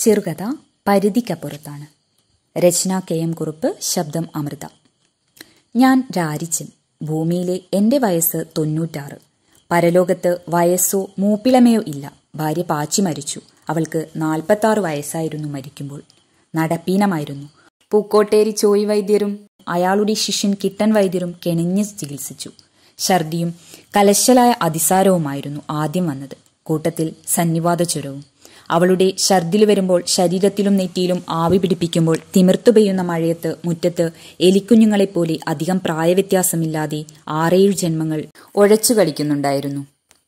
ചെറുകഥ പരിധിക്കപ്പുറത്താണ്. രചന കെ.എം. കുറുപ്പ്, ശബ്ദം അമൃത. ഞാൻ രാരിച്ചൻ. ഭൂമിയിലെ എൻ്റെ വയസ്സ് 96. പരലോകത്ത് വയസ്സോ മൂപ്പിളമയോ ഇല്ല. ഭാര്യ പാച്ചി മരിച്ചു. അവൾക്ക് 46 വയസ്സായിരുന്നു മരിക്കുമ്പോൾ. നടപ്പീനമായിരുന്നു. പൂക്കോട്ടേരി ചോയ് വൈദ്യരും അയാളുടെ ശിഷ്യൻ കിട്ടൻ വൈദ്യരും കെണിഞ്ഞ് ചികിത്സിച്ചു. ഛർദിയും കലശലായ അതിസാരവുമായിരുന്നു ആദ്യം വന്നത്. കൂട്ടത്തിൽ സന്നിവാത ജ്വരവും. അവളുടെ ഛർദിൽ വരുമ്പോൾ ശരീരത്തിലും നെറ്റിയിലും ആവി പിടിപ്പിക്കുമ്പോൾ തിമിർത്തു പെയ്യുന്ന മഴയത്ത് മുറ്റത്ത് എലിക്കുഞ്ഞുങ്ങളെപ്പോലെ അധികം പ്രായവ്യത്യാസമില്ലാതെ 6-7 ജന്മങ്ങൾ ഉഴച്ചു കളിക്കുന്നുണ്ടായിരുന്നു.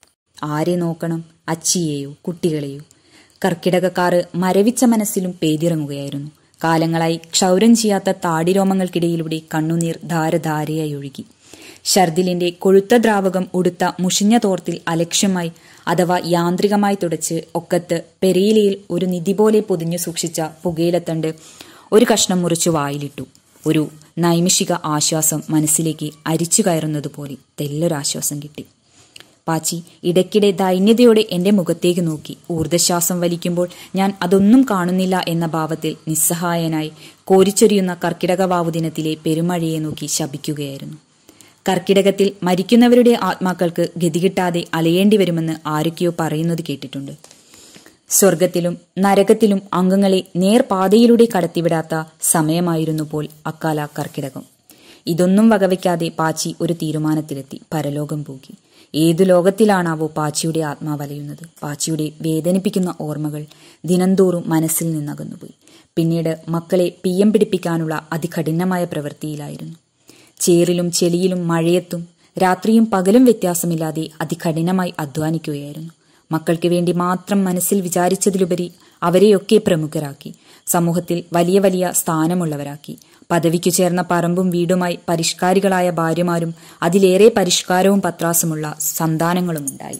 ആരെ നോക്കണം? അച്ചിയെയോ കുട്ടികളെയോ? കർക്കിടകക്കാറ് മരവിച്ച മനസ്സിലും പെയ്തിറങ്ങുകയായിരുന്നു. കാലങ്ങളായി ക്ഷൗരം ചെയ്യാത്ത താടിരോമങ്ങൾക്കിടയിലൂടെ കണ്ണുനീർ ധാരധാരയായി ഒഴുകി. ഷർദിലിന്റെ കൊഴുത്ത ദ്രാവകം ഉടുത്ത മുഷിഞ്ഞ തോർത്തിൽ അലക്ഷ്യമായി അഥവാ യാന്ത്രികമായി തുടച്ച് ഒക്കത്ത് പെരയിലയിൽ ഒരു നിധി പോലെ പൊതിഞ്ഞു സൂക്ഷിച്ച പുകയിലത്തണ്ട് ഒരു കഷ്ണം മുറിച്ചു വായിലിട്ടു. ഒരു നൈമിഷിക ആശ്വാസം മനസ്സിലേക്ക് അരിച്ചു കയറുന്നതുപോലെ തെല്ലൊരാശ്വാസം കിട്ടി. പാച്ചി ഇടയ്ക്കിടെ ദൈന്യതയോടെ എന്റെ മുഖത്തേക്ക് നോക്കി. ഊർദ്ധശ്വാസം വലിക്കുമ്പോൾ ഞാൻ അതൊന്നും കാണുന്നില്ല എന്ന ഭാവത്തിൽ നിസ്സഹായനായി കോരിച്ചൊരിയുന്ന കർക്കിടക വാവുദിനത്തിലെ പെരുമഴയെ നോക്കി ശപിക്കുകയായിരുന്നു. കർക്കിടകത്തിൽ മരിക്കുന്നവരുടെ ആത്മാക്കൾക്ക് ഗതികിട്ടാതെ അലയേണ്ടി വരുമെന്ന് ആരൊക്കെയോ പറയുന്നത് കേട്ടിട്ടുണ്ട്. സ്വർഗത്തിലും നരകത്തിലും അംഗങ്ങളെ നേർപാതയിലൂടെ കടത്തിവിടാത്ത സമയമായിരുന്നു പോൽ അക്കാല കർക്കിടകം. ഇതൊന്നും വകവയ്ക്കാതെ പാച്ചി ഒരു തീരുമാനത്തിലെത്തി. പരലോകം പോകി. ഏതു ലോകത്തിലാണാവോ പാച്ചിയുടെ ആത്മാവലയുന്നത്? പാച്ചിയുടെ വേദനിപ്പിക്കുന്ന ഓർമ്മകൾ ദിനംതോറും മനസ്സിൽ നിന്നകന്നുപോയി. പിന്നീട് മക്കളെ പിയ്യം പിടിപ്പിക്കാനുള്ള അതികഠിനമായ പ്രവൃത്തിയിലായിരുന്നു. ചേറിലും ചെളിയിലും മഴയത്തും രാത്രിയും പകലും വ്യത്യാസമില്ലാതെ അതികഠിനമായി അധ്വാനിക്കുകയായിരുന്നു. മക്കൾക്ക് വേണ്ടി മാത്രം മനസ്സിൽ വിചാരിച്ചതിലുപരി അവരെയൊക്കെ പ്രമുഖരാക്കി. സമൂഹത്തിൽ വലിയ വലിയ സ്ഥാനമുള്ളവരാക്കി. പദവിക്കു ചേർന്ന പറമ്പും വീടുമായി പരിഷ്കാരികളായ ഭാര്യമാരും അതിലേറെ പരിഷ്കാരവും പത്രാസുമുള്ള സന്താനങ്ങളുമുണ്ടായി.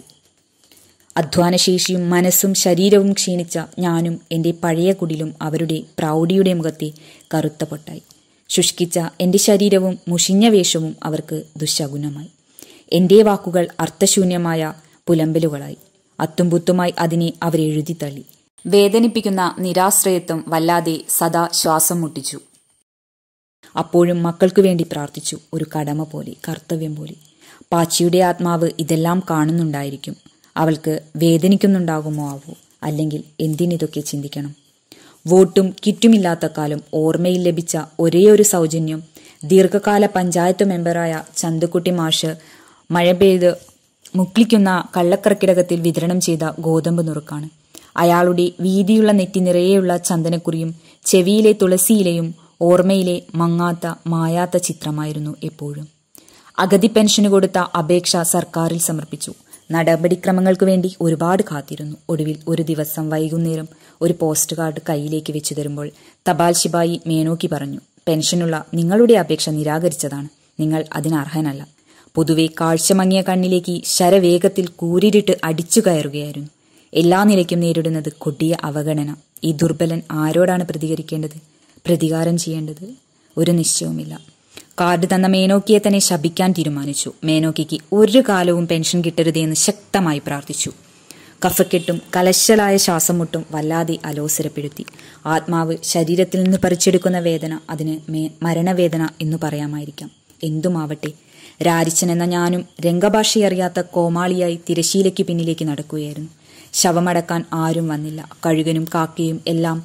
അധ്വാനശേഷിയും മനസ്സും ശരീരവും ക്ഷീണിച്ച ഞാനും എൻ്റെ പഴയ കുടിലും അവരുടെ പ്രൗഢിയുടെ മുഖത്തെ കറുത്ത പൊട്ടായി. ശുഷ്കിച്ച എൻ്റെ ശരീരവും മുഷിഞ്ഞ വേഷവും അവർക്ക് ദുശകുനമായി. എൻ്റെ വാക്കുകൾ അർത്ഥശൂന്യമായ പുലമ്പലുകളായി. അത്തുംപുത്തുമായി അതിനെ അവരെഴുതിത്തള്ളി. വേദനിപ്പിക്കുന്ന നിരാശ്രയത്വം വല്ലാതെ സദാ ശ്വാസം മുട്ടിച്ചു. അപ്പോഴും മക്കൾക്കു വേണ്ടി പ്രാർത്ഥിച്ചു. ഒരു കടമ പോലെ, കർത്തവ്യം പോലെ. പാച്ചിയുടെ ആത്മാവ് ഇതെല്ലാം കാണുന്നുണ്ടായിരിക്കും. അവൾക്ക് വേദനിക്കുന്നുണ്ടാകുമോ ആവോ? അല്ലെങ്കിൽ എന്തിനിതൊക്കെ ചിന്തിക്കണം? വോട്ടും കിറ്റുമില്ലാത്ത കാലം ഓർമ്മയിൽ ലഭിച്ച ഒരേയൊരു സൗജന്യം ദീർഘകാല പഞ്ചായത്ത് മെമ്പറായ ചന്തുക്കുട്ടി മാഷ് മഴ പെയ്ത് മുക്ലിക്കുന്ന കള്ളക്കർക്കിടകത്തിൽ വിതരണം ചെയ്ത ഗോതമ്പ് നുറുക്കാണ്. അയാളുടെ വീതിയുള്ള നെറ്റി നിറയെയുള്ള ചന്ദനക്കുറിയും ചെവിയിലെ തുളസിയിലെയും ഓർമ്മയിലെ മങ്ങാത്ത മായാത്ത ചിത്രമായിരുന്നു എപ്പോഴും. അഗതി പെൻഷന് കൊടുത്ത അപേക്ഷ സർക്കാരിൽ സമർപ്പിച്ചു. നടപടിക്രമങ്ങൾക്ക് വേണ്ടി ഒരുപാട് കാത്തിരുന്നു. ഒടുവിൽ ഒരു ദിവസം വൈകുന്നേരം ഒരു പോസ്റ്റ് കാർഡ് കയ്യിലേക്ക് വെച്ചു തരുമ്പോൾ തപാൽ ശിപായി മേനോക്കി പറഞ്ഞു, പെൻഷനുള്ള നിങ്ങളുടെ അപേക്ഷ നിരാകരിച്ചതാണ്. നിങ്ങൾ അതിനർഹനല്ല. പൊതുവെ കാഴ്ചമങ്ങിയ കണ്ണിലേക്ക് ശരവേഗത്തിൽ കൂരിരുട്ട് അടിച്ചു കയറുകയായിരുന്നു. എല്ലാ നിലയ്ക്കും നേരിടുന്നത് കൊടിയ അവഗണന. ഈ ദുർബലൻ ആരോടാണ് പ്രതികരിക്കേണ്ടത്, പ്രതികാരം ചെയ്യേണ്ടത്? ഒരു നിശ്ചയവുമില്ല. കാർഡ് തന്ന മേനോക്കിയെ തന്നെ ശപിക്കാൻ തീരുമാനിച്ചു. മേനോക്കിക്ക് ഒരു കാലവും പെൻഷൻ കിട്ടരുതെന്ന് ശക്തമായി പ്രാർത്ഥിച്ചു. കഫക്കെട്ടും കലശലായ ശ്വാസം മുട്ടും വല്ലാതെ അലോസരപ്പെടുത്തി. ആത്മാവ് ശരീരത്തിൽ നിന്ന് പറിച്ചെടുക്കുന്ന വേദന അതിന് മരണവേദന എന്നു പറയാമായിരിക്കാം. എന്തുമാവട്ടെ, രാരിച്ചൻ എന്ന ഞാനും രംഗഭാഷയറിയാത്ത കോമാളിയായി തിരശീലയ്ക്ക് പിന്നിലേക്ക് നടക്കുകയായിരുന്നു. ശവമടക്കാൻ ആരും വന്നില്ല. കഴുകനും കാക്കയും എല്ലാം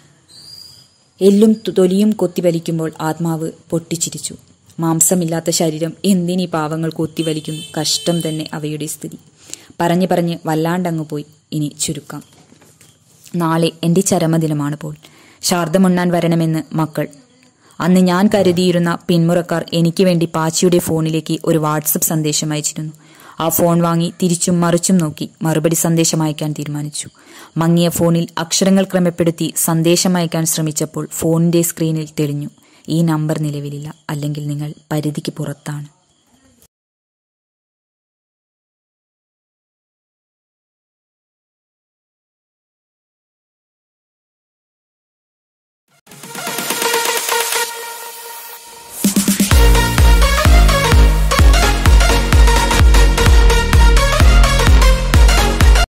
എല്ലും തൊലിയും കൊത്തിവലിക്കുമ്പോൾ ആത്മാവ് പൊട്ടിച്ചിരിച്ചു. മാംസമില്ലാത്ത ശരീരം എന്തിനീ പാവങ്ങൾ കൊത്തിവലിക്കുന്നു? കഷ്ടം തന്നെ അവയുടെ സ്ഥിതി. പറഞ്ഞ് പറഞ്ഞ് വല്ലാണ്ടങ്ങു പോയി. ഇനി ചുരുക്കാം. നാളെ എൻ്റെ ചരമദിനമാണ് പോൽ. ശാർദമുണ്ണാൻ വരണമെന്ന് മക്കൾ. അന്ന് ഞാൻ കരുതിയിരുന്ന പിന്മുറക്കാർ എനിക്ക് വേണ്ടി പാച്ചിയുടെ ഫോണിലേക്ക് ഒരു വാട്സപ്പ് സന്ദേശം അയച്ചിരുന്നു. ആ ഫോൺ വാങ്ങി തിരിച്ചും മറിച്ചും നോക്കി മറുപടി സന്ദേശം അയക്കാൻ തീരുമാനിച്ചു. മങ്ങിയ ഫോണിൽ അക്ഷരങ്ങൾ ക്രമപ്പെടുത്തി സന്ദേശം അയക്കാൻ ശ്രമിച്ചപ്പോൾ ഫോണിന്റെ സ്ക്രീനിൽ തെളിഞ്ഞു, ഈ നമ്പർ നിലവിലില്ല, അല്ലെങ്കിൽ നിങ്ങൾ പരിധിക്ക് പുറത്താണ്.